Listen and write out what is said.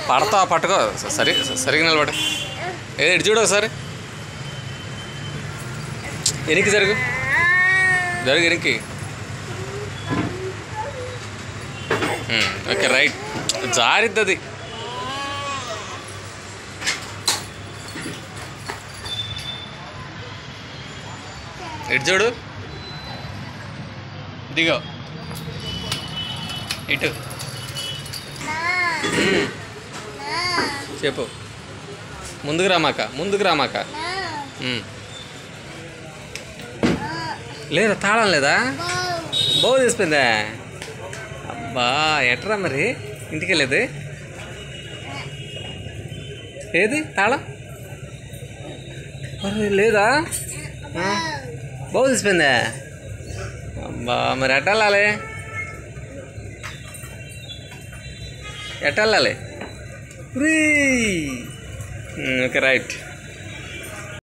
పడతా పట్టుకో సరిగ్గా నిలబడి ఏది ఇటు చూడు ఒకసారి ఎనికి జరుగు ఎనికి ఓకే రైట్ జారిద్ది అది ఇటు చూడు దిగో ఇటు చెప్పు ముందుకు రామాక లేదా తాళం లేదా బాగు తీసిపోయిందా అబ్బా ఎట్రా మరి ఇంటికి వెళ్ళేది ఏది తాళం లేదా బాగు తీసిపోయిందా అబ్బా మరి ఎట్టెళ్ళాలి ఓకే రైట్